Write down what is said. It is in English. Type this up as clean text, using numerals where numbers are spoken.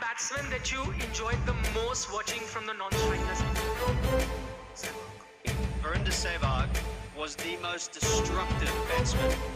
batsman that you enjoyed the most watching from the non-strikers? Virender Sehwag was the most destructive batsman